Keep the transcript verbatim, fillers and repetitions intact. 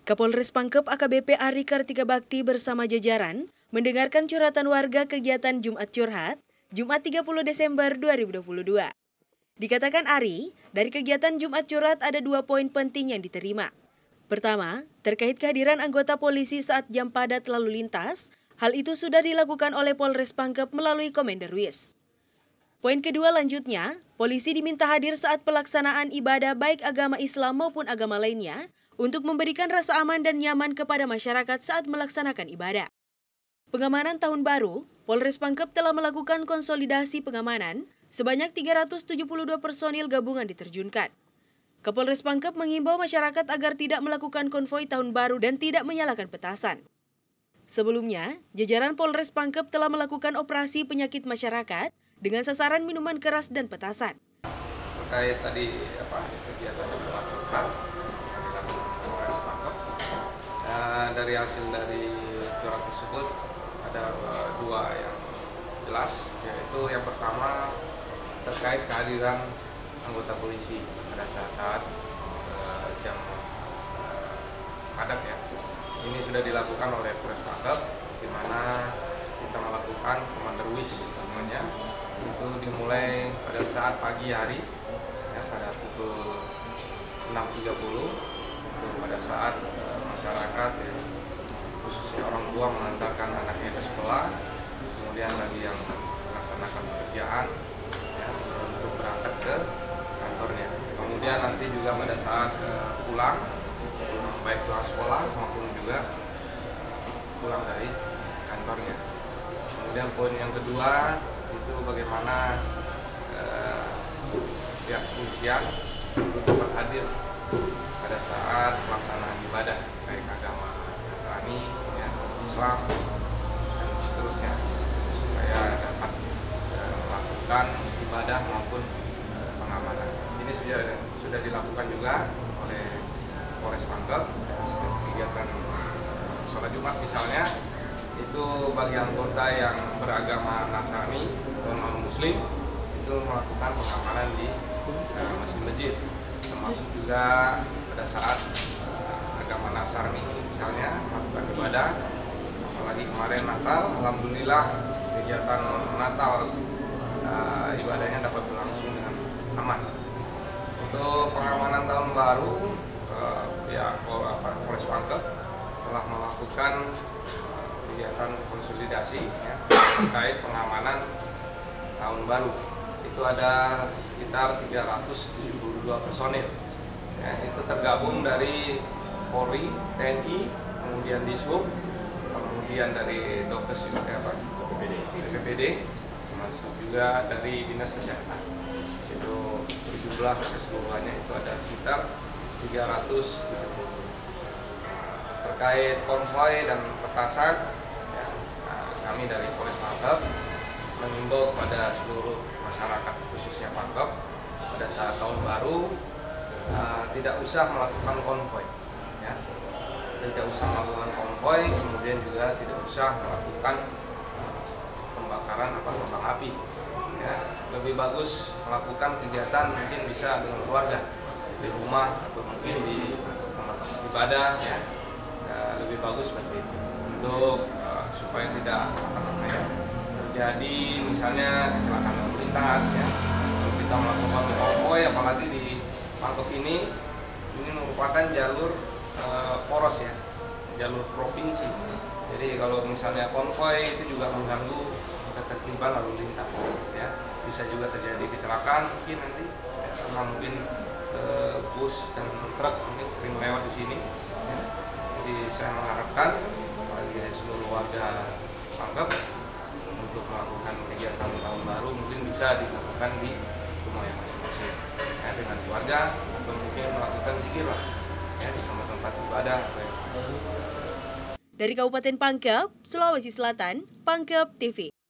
Kapolres Pangkep A K B P Ari Kartika Bakti bersama jajaran mendengarkan curhatan warga kegiatan Jumat Curhat, Jumat tiga puluh Desember dua ribu dua puluh dua. Dikatakan Ari, dari kegiatan Jumat Curhat ada dua poin penting yang diterima. Pertama, terkait kehadiran anggota polisi saat jam padat lalu lintas, hal itu sudah dilakukan oleh Polres Pangkep melalui Komander Wis. Poin kedua lanjutnya, polisi diminta hadir saat pelaksanaan ibadah baik agama Islam maupun agama lainnya, untuk memberikan rasa aman dan nyaman kepada masyarakat saat melaksanakan ibadah. Pengamanan Tahun Baru, Polres Pangkep telah melakukan konsolidasi pengamanan, sebanyak tiga ratus tujuh puluh dua personil gabungan diterjunkan. Kapolres Pangkep mengimbau masyarakat agar tidak melakukan konvoi Tahun Baru dan tidak menyalakan petasan. Sebelumnya, jajaran Polres Pangkep telah melakukan operasi penyakit masyarakat dengan sasaran minuman keras dan petasan. Terkait tadi apa kegiatan yang dilakukan dari hasil dari curhat tersebut ada uh, dua yang jelas, yaitu yang pertama terkait kehadiran anggota polisi pada saat uh, jam uh, padat ya. Ini sudah dilakukan oleh Polres Pangkep, di mana kita melakukan Komander Wis namanya. Itu dimulai pada saat pagi hari ya, pada pukul enam tiga puluh. Pada saat uh, masyarakat ya, khususnya orang tua mengantarkan anaknya ke sekolah, kemudian bagi yang melaksanakan pekerjaan ya, untuk berangkat ke kantornya. Kemudian nanti juga pada saat uh, pulang, baik pulang sekolah maupun juga pulang dari kantornya. Kemudian poin yang kedua itu bagaimana uh, pihak kepolisian dapat hadir pada saat pelaksanaan ibadah baik agama Nasrani, ya, Islam dan seterusnya, supaya dapat e, melakukan ibadah maupun e, pengamanan. Ini sudah sudah dilakukan juga oleh Polres Pangkep. Setiap kegiatan e, sholat Jumat misalnya itu bagi anggota yang beragama Nasrani atau non Muslim itu melakukan pengamanan di e, masjid-masjid, termasuk juga pada saat uh, agama Nasrani misalnya melakukan ibadah, apalagi kemarin Natal, alhamdulillah kegiatan Natal uh, ibadahnya dapat berlangsung dengan aman. Untuk pengamanan tahun baru, uh, ya Polres Pangkep telah melakukan uh, kegiatan konsolidasi ya, terkait pengamanan tahun baru. Itu ada sekitar tiga ratus tujuh puluh dua personil. Ya, itu tergabung dari Polri, T N I, kemudian Dishub, kemudian dari Dokes juga apa, B P P D, termasuk juga dari Dinas Kesehatan. Itu berjumlah keseluruhannya itu ada sekitar tiga ratus tujuh puluh. Terkait konvoi dan petasan, ya, nah, kami dari Polres Pangkep mengimbau kepada seluruh masyarakat khususnya Pangkep pada saat tahun baru uh, tidak usah melakukan konvoi, ya. Tidak usah melakukan konvoi, kemudian juga tidak usah melakukan uh, pembakaran atau kembang api. Ya. Lebih bagus melakukan kegiatan mungkin bisa dengan keluarga di rumah atau mungkin di tempat-tempat ibadah, ya. Ya, lebih bagus seperti itu untuk uh, supaya tidak apa namanya terjadi misalnya kecelakaan lalu lintas ya. Kalau kita melakukan konvoi apalagi di Pangkep ini ini merupakan jalur e, poros ya, jalur provinsi. Jadi kalau misalnya konvoi itu juga mengganggu ketertiban lalu lintas ya. Bisa juga terjadi kecelakaan mungkin nanti ya, karena mungkin e, bus dan truk mungkin sering lewat di sini ya. Jadi saya mengharapkan bagi seluruh warga Pangkep untuk melakukan kegiatan tahun baru mungkin bisa dilakukan di rumah yang masing-masing ya, dengan keluarga atau mungkin melakukan zikir lah ya, di tempat-tempat ibadah. Dari Kabupaten Pangkep, Sulawesi Selatan, Pangkep T V.